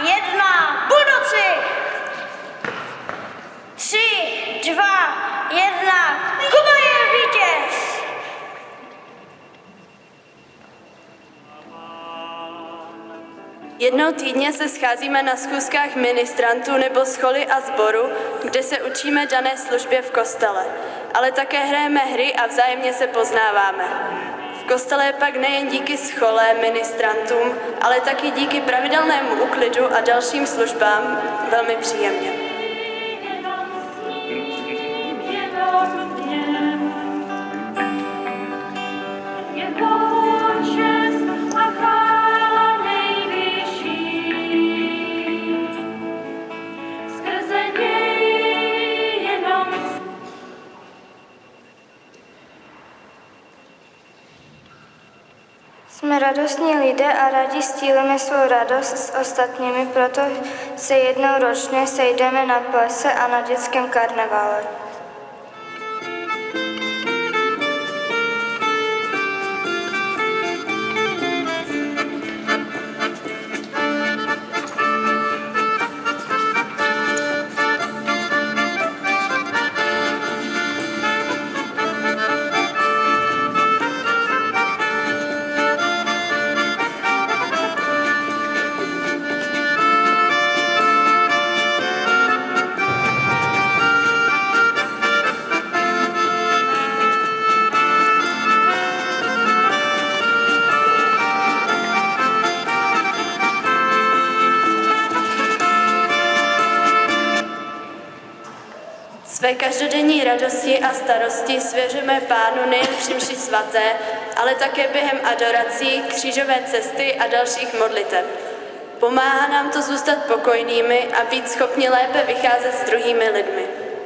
1, buduci! 3, 2, 1, Kuba je vítěz! Jednou týdně se scházíme na schůzkách ministrantů nebo scholy a sboru, kde se učíme dané službě v kostele. Ale také hrajeme hry a vzájemně se poznáváme. V kostele je pak nejen díky schole, ministrantům, ale taky díky pravidelnému úklidu a dalším službám velmi příjemně. Jsme radostní lidé a rádi sdílíme svou radost s ostatními, proto se jednou ročně sejdeme na plese a na dětském karneválu. Své každodenní radosti a starosti svěříme Pánu nejen při mši svaté, ale také během adorací, křížové cesty a dalších modliteb. Pomáhá nám to zůstat pokojnými a být schopni lépe vycházet s druhými lidmi.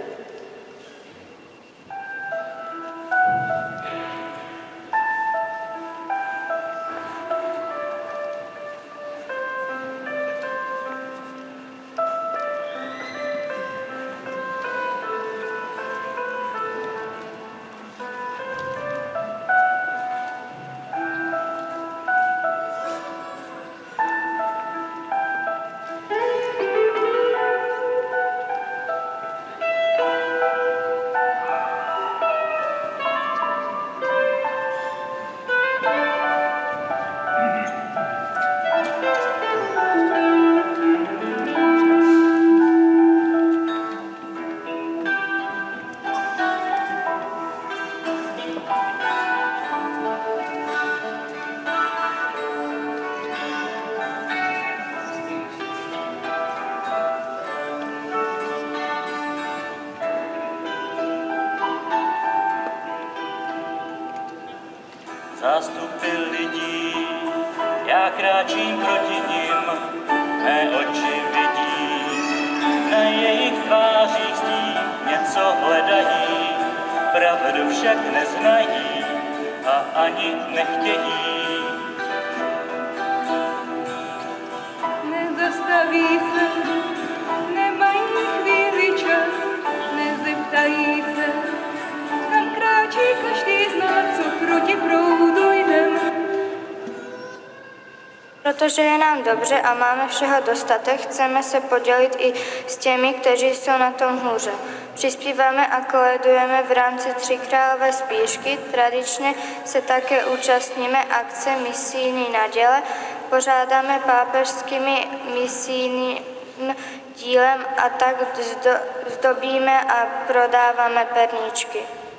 Zástupy lidí, já kráčím proti nim, mé oči vidí, na jejich tvářích zdí něco hledají, pravdu však neznají a ani nechtějí. Nezastaví se, nemají chvíli čas, nezeptají se, kam kráčí každý z nás, co proti proudu jdeme. Protože je nám dobře a máme všeho dostatek, chceme se podělit i s těmi, kteří jsou na tom hůře. Přispíváme a koledujeme v rámci Tříkrálové spíšky, tradičně se také účastníme akce Misijní naděle, pořádáme pápežskými misijním dílem a tak zdobíme a prodáváme perníčky.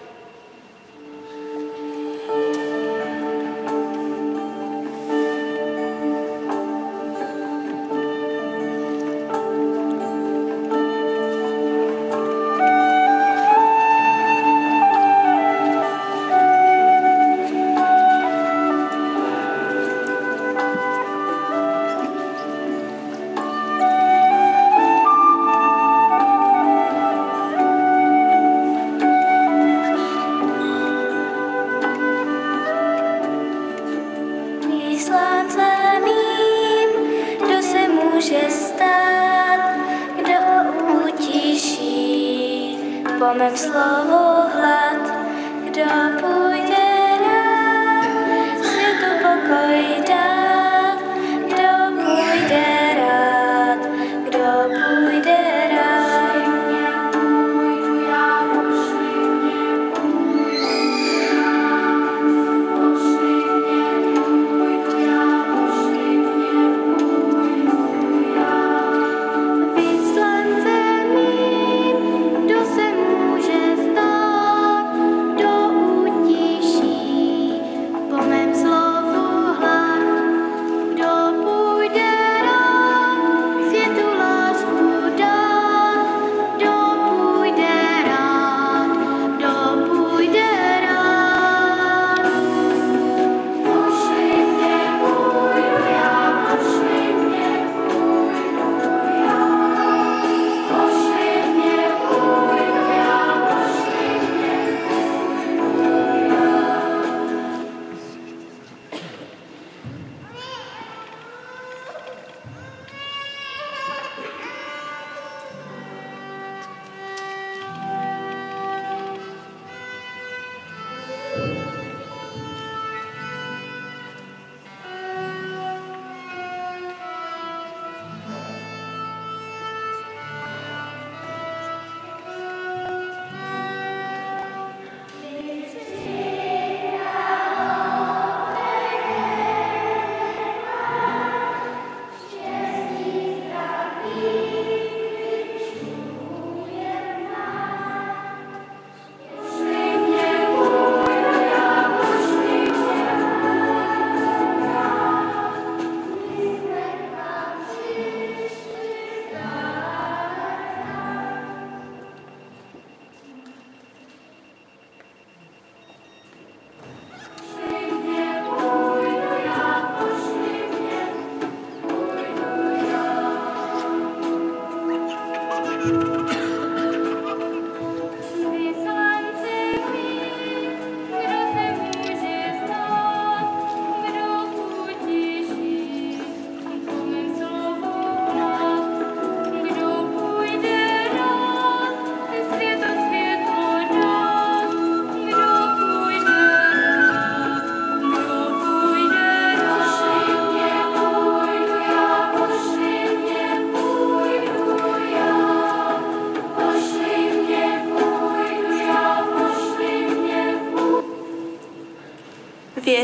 Po mém slovu hlad, kdo půjde rád, světu pokoj dát, kdo půjde rád.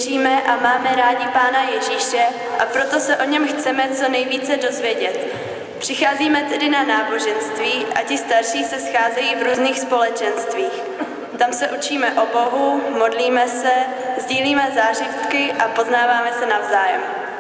Věříme a máme rádi Pána Ježíše a proto se o něm chceme co nejvíce dozvědět. Přicházíme tedy na náboženství a ti starší se scházejí v různých společenstvích. Tam se učíme o Bohu, modlíme se, sdílíme zážitky a poznáváme se navzájem.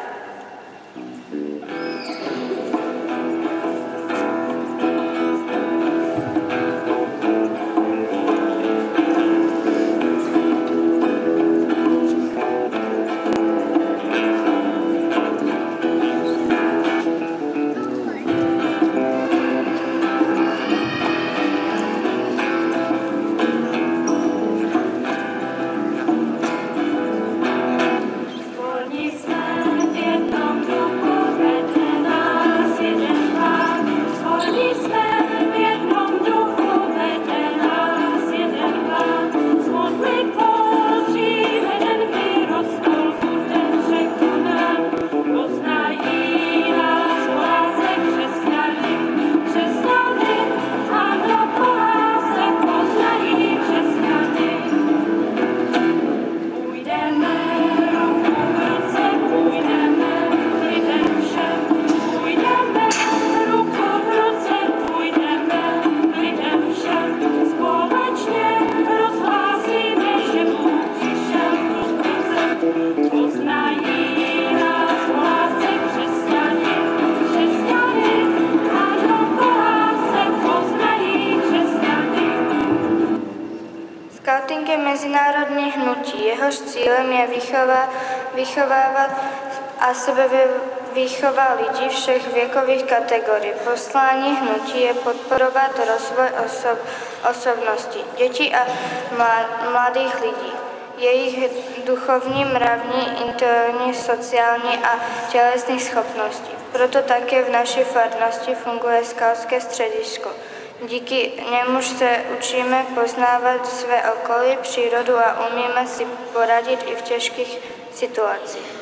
Skauting je mezinárodní hnutí. Jehož cílem je vychovávat a sebevýchova lidí všech věkových kategorií. Poslání hnutí je podporovat rozvoj osobností, dětí a mladých lidí. Jejich duchovní, mravní, intelektuální, sociální a tělesné schopnosti. Proto také v naší farnosti funguje skautské středisko. Díky němuž se učíme poznávat své okolí, přírodu a umíme si poradit i v těžkých situacích.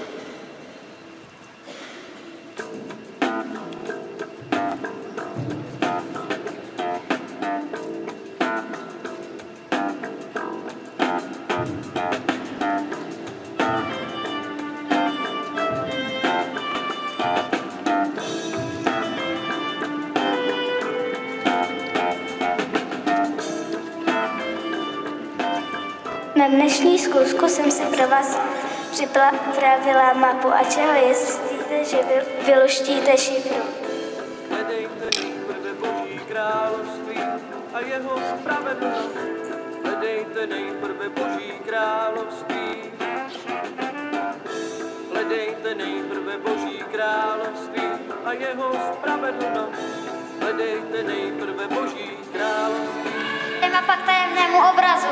Na dnešní zkusku jsem si pro vás připravila mapu a čeho jistíte, že vyluštíte šifru. Hledejte nejprve Boží království a jeho spravedlnost. Hledejte nejprve Boží království. Hledejte nejprve Boží království a jeho spravedlnost. Hledejte nejprve Boží království. Mapa k tajemnému obrazu.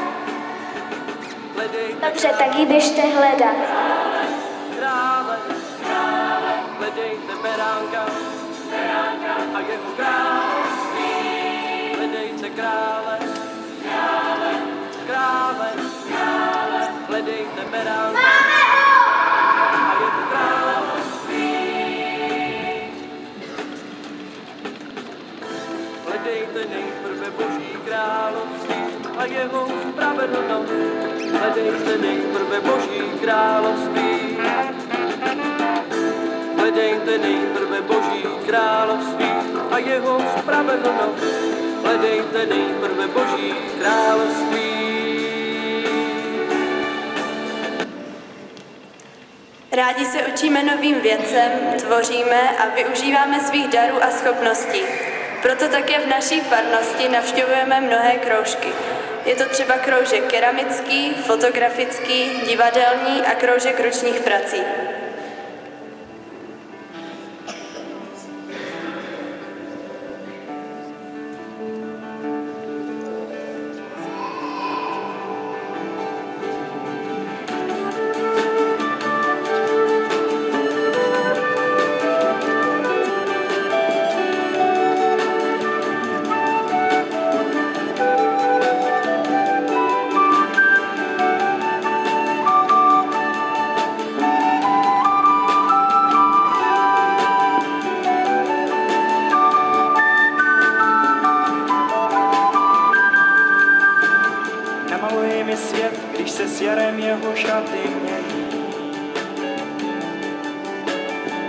Dobře, tak ji běžte hledat. Krále, hledejte beránka a jeho království. Hledejte krále, hledejte beránka a jeho království. Hledejte nejprve Boží království a jeho spravedlnost. Hledejte nejprve Boží království. Hledejte nejprve Boží království a jeho spravedlnost. Hledejte nejprve Boží království. Rádi se učíme novým věcem, tvoříme a využíváme svých darů a schopností. Proto také v naší farnosti navštěvujeme mnohé kroužky. Je to třeba kroužek keramický, fotografický, divadelní a kroužek ručních prací.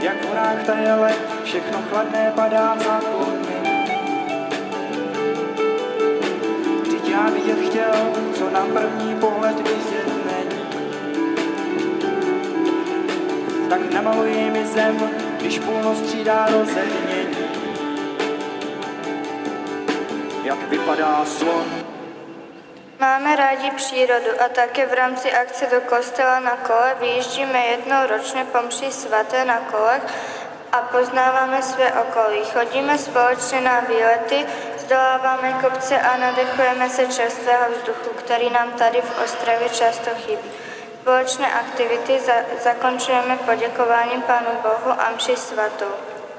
jak v horách tajele, všechno chladné padá v zapomnění. Vždyť já vidět chtěl, co na první pohled vidět není. Tak namaluj mi zem, když půlnoc střídá rozednění. Jak vypadá slon. Máme rádi přírodu a také v rámci akce do kostela na kole vyjíždíme jednou ročně po mši svaté na kolech a poznáváme své okolí. Chodíme společně na výlety, zdoláváme kopce a nadechujeme se čerstvého vzduchu, který nám tady v Ostravě často chybí. Společné aktivity zakončujeme poděkováním Pánu Bohu a mši svatou.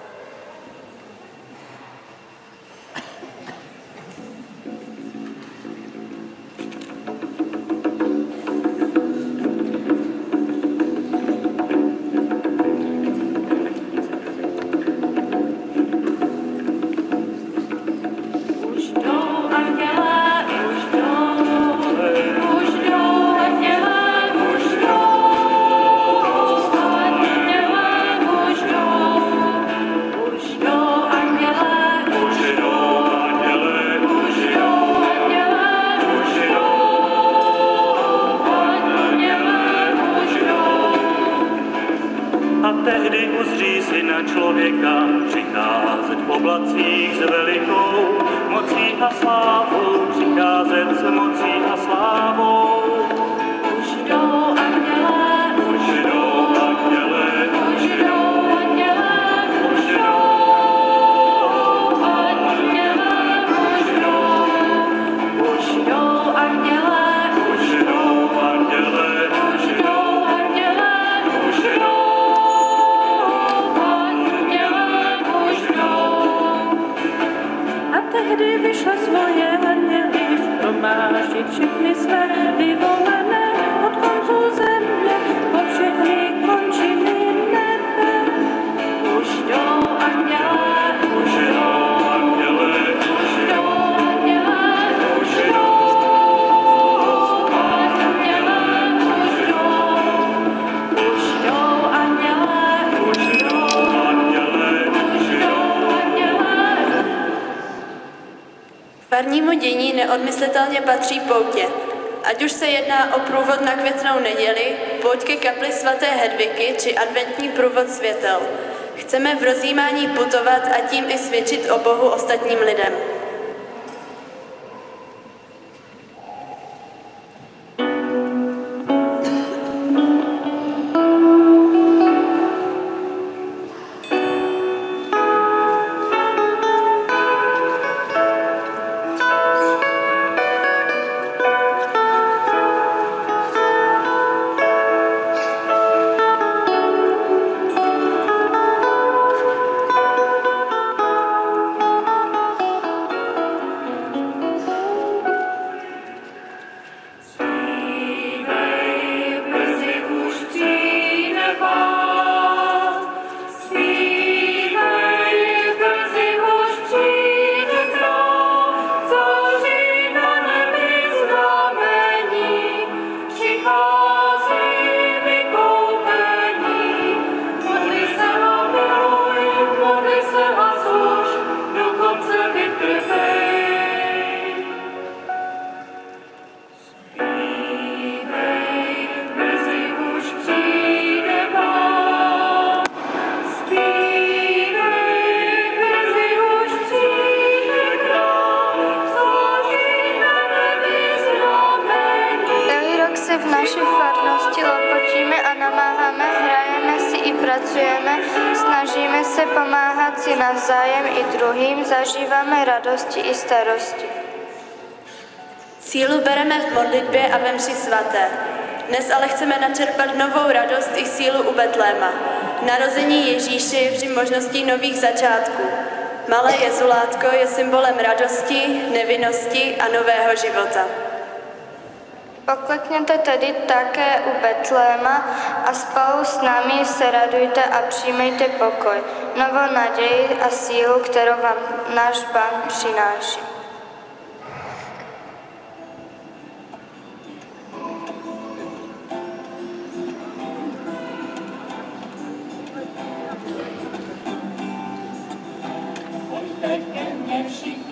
Tehdy uzří syna člověka přicházet v oblacích s velikou mocí a slávou, přicházet s mocí a slávou. Už jdou andělé, už jdou andělé, už jdou andělé, už jdou andělé, už jdou andělé, už jdou andělé, už jdou andělé, už jdou. Tehdy vyšla svoje anděly shromáždit všechny své vyvolené od konců země po všechny končiny nebe. Už jdou andělé, už jdou andělé, už jdou andělé, už jdou andělé, už jdou andělé, už jdou andělé, už jdou andělé. Farnímu dění neodmyslitelně patří poutě. Ať už se jedná o průvod na Květnou neděli, pouť ke kapli svaté Hedviky či adventní průvod světel. Chceme v rozjímání putovat a tím i svědčit o Bohu ostatním lidem. Snažíme se pomáhat si navzájem i druhým, zažíváme radosti i starosti. Sílu bereme v modlitbě a ve mši svaté. Dnes ale chceme načerpat novou radost i sílu u Betléma. Narození Ježíše je vždy možností nových začátků. Malé jezulátko je symbolem radosti, nevinnosti a nového života. Poklekněte tedy také u Betléma a spolu s námi se radujte a přijmejte pokoj, novou naději a sílu, kterou vám náš Pán přináší. všichni.